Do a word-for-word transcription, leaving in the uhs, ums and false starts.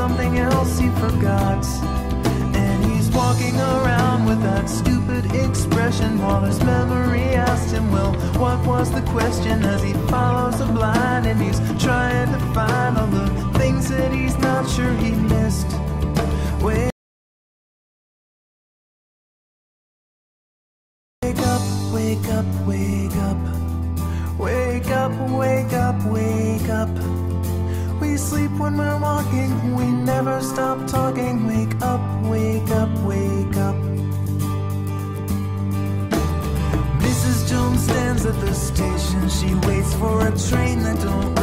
something else he forgot. And he's walking around with that stupid expression while his memory asks him, well, what was the question? As he follows the blind and he's trying to find all the things that he's not sure he missed. Wake up, wake up, wake up. Wake up, wake up, wake up. We sleep when we're walking, we never stop talking. Wake up, wake up, wake up. Missus Jones stands at the station. She waits for a train that don't